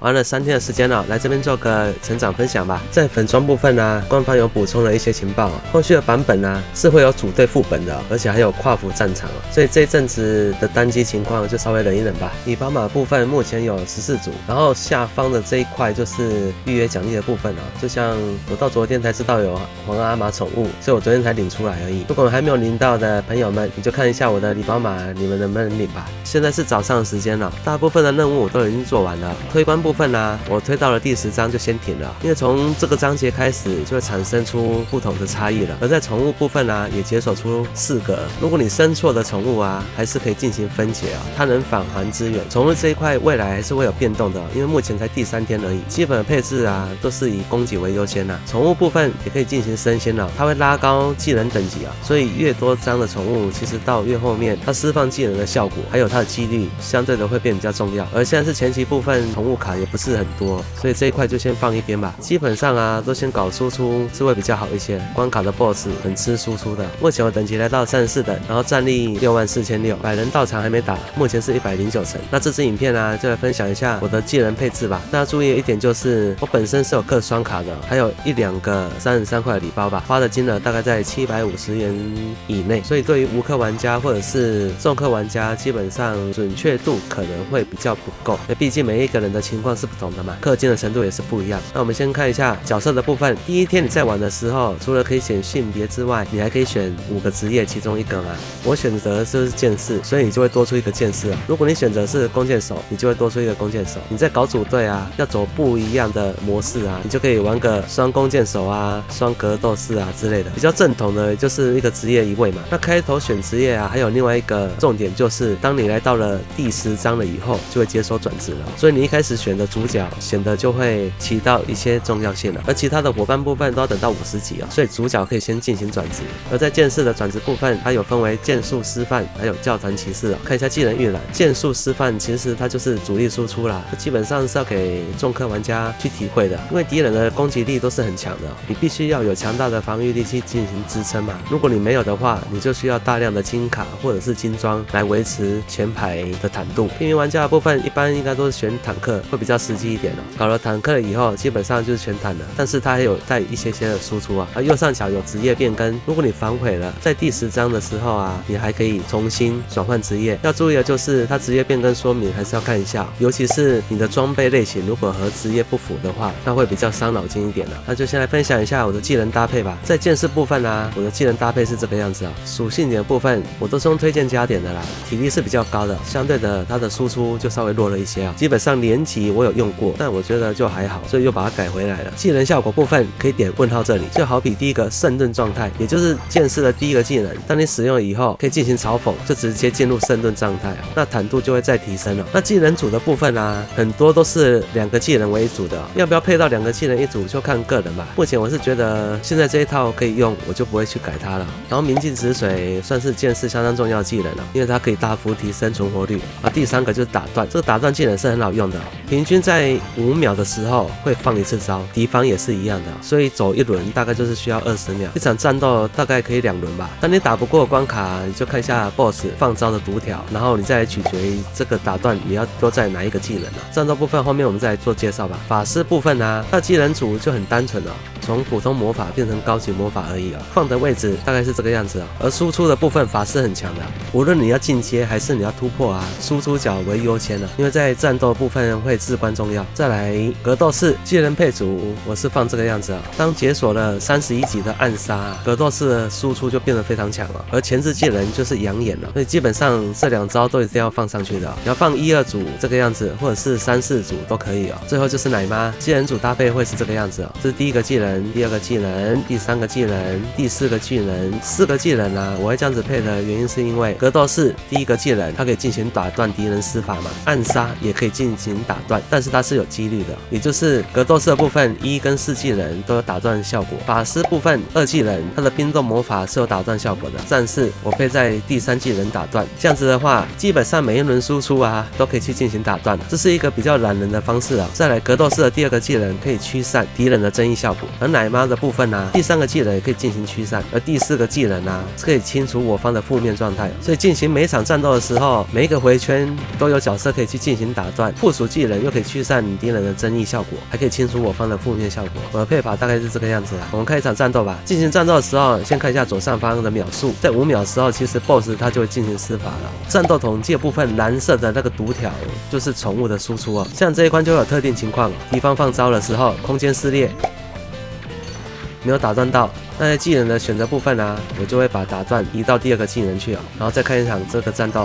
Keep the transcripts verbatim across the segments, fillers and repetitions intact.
花了三天的时间哦，来这边做个成长分享吧。在粉装部分呢，官方有补充了一些情报哦，后续的版本呢是会有组队副本的，而且还有跨服战场哦，所以这一阵子的单机情况就稍微忍一忍吧。礼包码部分目前有十四组，然后下方的这一块就是预约奖励的部分哦，就像我到昨天才知道有皇阿玛宠物，所以我昨天才领出来而已。如果还没有领到的朋友们，你就看一下我的礼包码，你们能不能领吧。现在是早上的时间了，大部分的任务我都已经做完了。推关部分呢、啊，我推到了第十章就先停了，因为从这个章节开始就会产生出不同的差异了。而在宠物部分呢、啊，也解锁出四个，如果你生错的宠物啊，还是可以进行分解啊，它能返还资源。宠物这一块未来还是会有变动的，因为目前才第三天而已。基本的配置啊，都是以攻击为优先啦。宠物部分也可以进行升仙了，它会拉高技能等级啊，所以越多张的宠物，其实到越后面，它释放技能的效果，还有它的几率，相对的会变比较重要。而现在是前期部分，宠物卡也不是很多，所以这一块就先放一边吧。基本上啊，都先搞输出是会比较好一些。关卡的 BOSS 很吃输出的。目前我等级来到三十四等，然后战力六万四千六，百人到场还没打，目前是一百零九层。那这支影片啊，就来分享一下我的技能配置吧。大家注意一点就是，我本身是有氪双卡的，还有一两个三十三块的礼包吧，花的金额大概在七百五十元以内，所以对于无氪玩家或者是重氪玩家，基本上准确度可能会比较不够，毕竟每一个人的情况是不同的嘛，氪金的程度也是不一样。那我们先看一下角色的部分。第一天你在玩的时候，除了可以选性别之外，你还可以选五个职业其中一个嘛。我选择的是剑士，所以你就会多出一个剑士啊。如果你选择是弓箭手，你就会多出一个弓箭手。你在搞组队啊，要走不一样的模式啊，你就可以玩个双弓箭手啊、双格斗士啊之类的。比较正统的就是一个职业一位嘛。那开头选职业啊，还有另外一个重点就是，当你来到了第十章了以后，就会解锁转职了。所以你一开始选的主角显得就会起到一些重要性了，而其他的伙伴部分都要等到五十级啊，所以主角可以先进行转职。而在剑士的转职部分，它有分为剑术师范，还有教团骑士啊。看一下技能预览，剑术师范其实它就是主力输出啦，基本上是要给重氪玩家去体会的，因为敌人的攻击力都是很强的，你必须要有强大的防御力去进行支撑嘛。如果你没有的话，你就需要大量的金卡或者是金装来维持前排的坦度。平民玩家的部分一般应该都是选坦克，会比较实际一点哦。搞了坦克了以后，基本上就是全坦了，但是它还有带一些些的输出啊。而右上角有职业变更，如果你反悔了，在第十章的时候啊，你还可以重新转换职业。要注意的就是它职业变更说明还是要看一下，尤其是你的装备类型如果和职业不符的话，那会比较伤脑筋一点了。那就先来分享一下我的技能搭配吧。在剑士部分啊，我的技能搭配是这个样子啊。属性点的部分我都是用推荐加点的啦，体力是比较高的，相对的它的输出就稍微弱了一些啊。基本上连级我有用过，但我觉得就还好，所以又把它改回来了。技能效果部分可以点问号这里，就好比第一个圣盾状态，也就是剑士的第一个技能，当你使用以后可以进行嘲讽，就直接进入圣盾状态啊，那坦度就会再提升了。那技能组的部分啊，很多都是两个技能为主的，要不要配到两个技能一组就看个人吧。目前我是觉得现在这一套可以用，我就不会去改它了。然后明镜止水算是剑士相当重要的技能了，因为它可以大幅提升存活率。啊，第三个就是打断，这个打断技能是很好用的，平均在五秒的时候会放一次招，敌方也是一样的，所以走一轮大概就是需要二十秒，一场战斗大概可以两轮吧。当你打不过关卡，你就看一下 BOSS 放招的读条，然后你再来取决于这个打断你要多在哪一个技能啊。战斗部分后面我们再来做介绍吧。法师部分啊，它的技能组就很单纯了，从普通魔法变成高级魔法而已啊，放的位置大概是这个样子啊。而输出的部分法师很强的，无论你要进阶还是你要突破啊，输出角为优先了，因为在战斗部分会至关重要。再来格斗士技能配组，我是放这个样子啊。当解锁了三十一级的暗杀，格斗士的输出就变得非常强了，而前置技能就是养眼了，所以基本上这两招都一定要放上去的啊。你要放一二组这个样子，或者是三四组都可以哦。最后就是奶妈技能组搭配会是这个样子哦，这是第一个技能，第二个技能，第三个技能，第四个技能，四个技能啊。我会这样子配的原因是因为格斗士第一个技能它可以进行打断敌人施法嘛，暗杀也可以进行打断，但是它是有几率的，也就是格斗士的部分一跟四技能都有打断效果，法师部分二技能它的冰冻魔法是有打断效果的，战士我配在第三技能打断，这样子的话基本上每一轮输出啊都可以去进行打断，这是一个比较懒人的方式啊。再来格斗士的第二个技能可以驱散敌人的争议效果，而奶妈的部分啊，第三个技能也可以进行驱散，而第四个技能啊可以清除我方的负面状态，所以进行每一场战斗的时候，每一个回圈都有角色可以去进行打断，附属技能又可以驱散敌人的增益效果，还可以清除我方的负面效果。我的配法大概是这个样子啦。我们开一场战斗吧。进行战斗的时候，先看一下左上方的秒数，在五秒的时候，其实 B O S S 它就会进行施法了。战斗统计的部分，蓝色的那个读条就是宠物的输出哦。像这一关就有特定情况，敌方放招的时候，空间撕裂。 没有打断到，那在技能的选择部分啊，我就会把打断移到第二个技能去哦，然后再看一场这个战斗，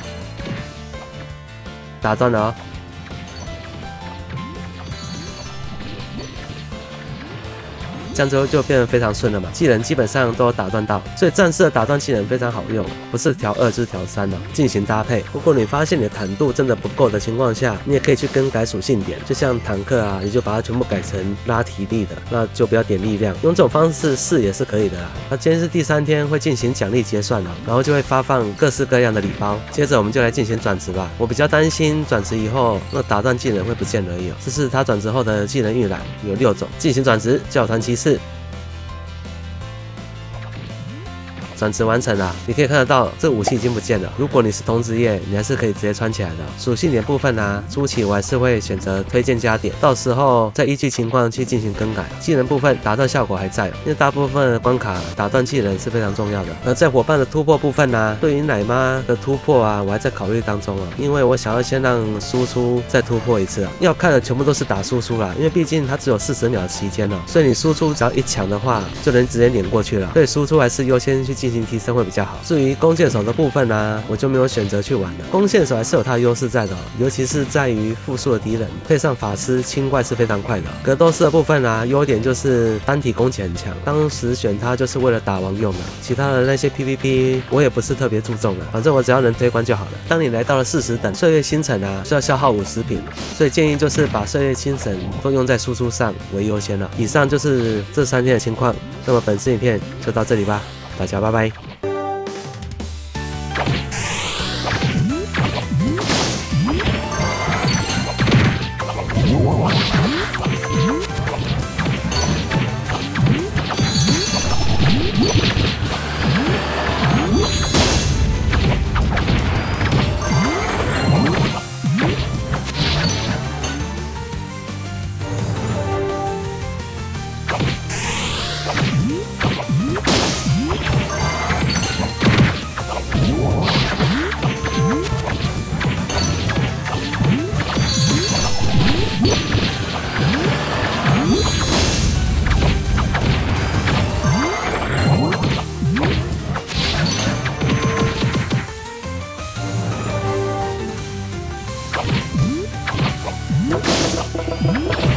打断了哦。 这样之后就变得非常顺了嘛，技能基本上都有打断到，所以战士的打断技能非常好用，不是调二就是调三哦，进行搭配。如果你发现你的坦度真的不够的情况下，你也可以去更改属性点，就像坦克啊，你就把它全部改成拉体力的，那就不要点力量，用这种方式试也是可以的啦。那今天是第三天会进行奖励结算了，然后就会发放各式各样的礼包。接着我们就来进行转职吧，我比较担心转职以后那打断技能会不见而已哦。这是他转职后的技能预览，有六种，进行转职，教团骑士。 转职完成了，你可以看得到这武器已经不见了。如果你是同职业，你还是可以直接穿起来的。属性点部分啊，初期我还是会选择推荐加点，到时候再依据情况去进行更改。技能部分打断效果还在，因为大部分的关卡打断技能是非常重要的。而在伙伴的突破部分呢，对于奶妈的突破啊，我还在考虑当中啊，因为我想要先让输出再突破一次啊。要看的全部都是打输出啦，因为毕竟它只有四十秒的期间哦，所以你输出只要一强的话，就能直接碾过去了。所以输出还是优先去进行 提升会比较好。至于弓箭手的部分呢、啊，我就没有选择去玩了。弓箭手还是有它的优势在的、哦，尤其是在于复数的敌人，配上法师清怪是非常快的、哦。格斗士的部分啊，优点就是单体攻击很强，当时选它就是为了打王用的。其他的那些 P V P 我也不是特别注重的，反正我只要能推关就好了。当你来到了四十等，岁月星辰啊，需要消耗五十品，所以建议就是把岁月星辰都用在输出上为优先了。以上就是这三天的情况，那么本次影片就到这里吧。 大家拜拜。嗯